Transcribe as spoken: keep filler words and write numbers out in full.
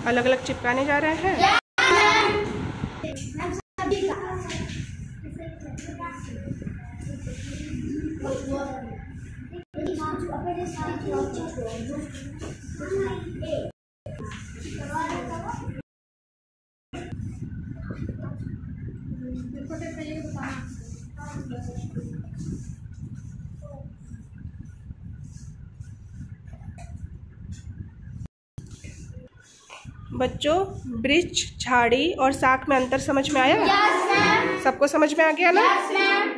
अलग अलग चिपकाने जा रहे हैं। बच्चों, वृक्ष, झाड़ी और शाख में अंतर समझ में आया? Yes ma'am. सबको समझ में आ गया ना? Yes ma'am.